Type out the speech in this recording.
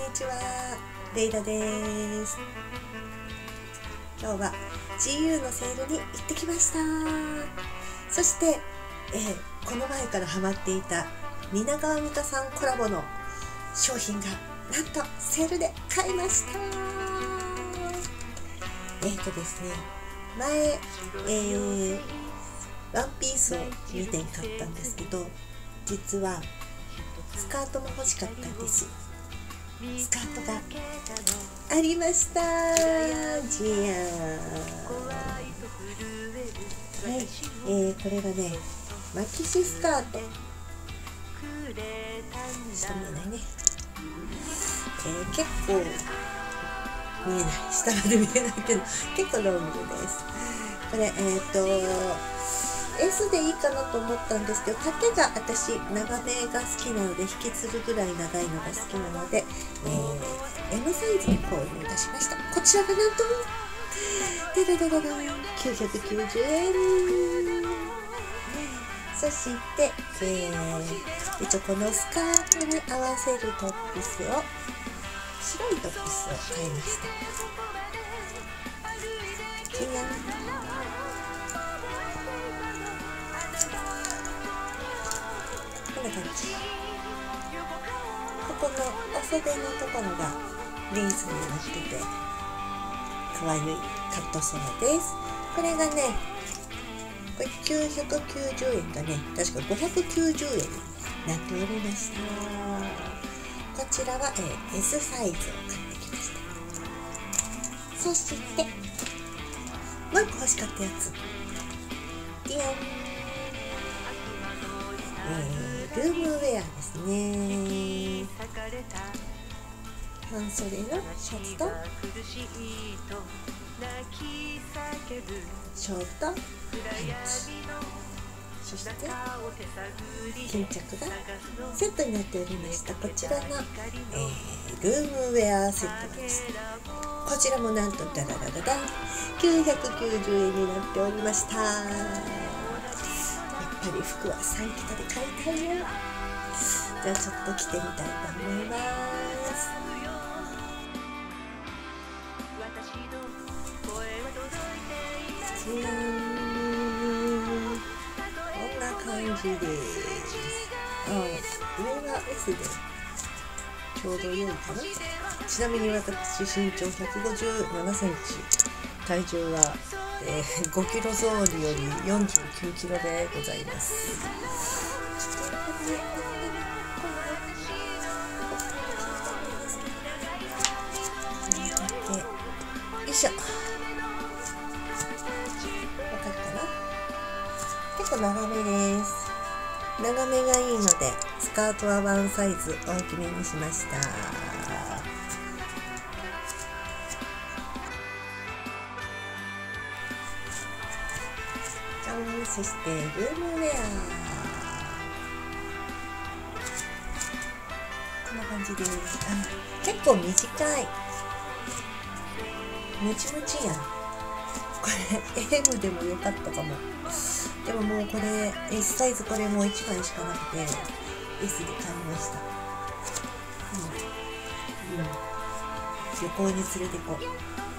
にちは、レイラです。今日は GU のセールに行ってきました。そして、この前からハマっていた蜷川実花さんコラボの商品がなんとセールで買いました。ですね、前、ワンピースを2点買ったんですけど、実はスカートも欲しかったんです。スカートがありました。じゃーん。はい、これがね、マキシスカート。下見えないね。結構見えない。下まで見えないけど、結構ロングです。これS でいいかなと思ったんですけど、丈が私長めが好きなので、引きつるぐらい長いのが好きなので、M サイズの方に出しました。こちらがなんと990円。そして、一応このスカートに合わせるトップスを、白いトップスを買いました。こんな感じ。ここのお袖のところがレースになっててかわいいカットソーです。これがね、これ990円がね、確か590円になっておりました。こちらは、S サイズを買ってきました。そしてもう一個欲しかったやつ、ディオン、ルームウェアですね。半袖のシャツとショートパンツ、そして巾着がセットになっておりました。こちらの、ルームウェアセットです。こちらもなんとダラダラダン990円になっておりました。やっぱり服は3桁で買いたいよ。じゃあちょっと着てみたいと思います。こんな感じです。上が S でちょうど良いかな。ちなみに私身長157センチ、体重は5キロゾーンより49キロでございます。よいしょ。わかるかな。結構長めです。長めがいいので、スカートはワンサイズ大きめにしました。そしてルームウェア、こんな感じです。結構短い、ムチムチやん。これ M でもよかったかも。でももうこれ S サイズ、これもう1枚しかなくて S で買いました。旅行に連れてこう。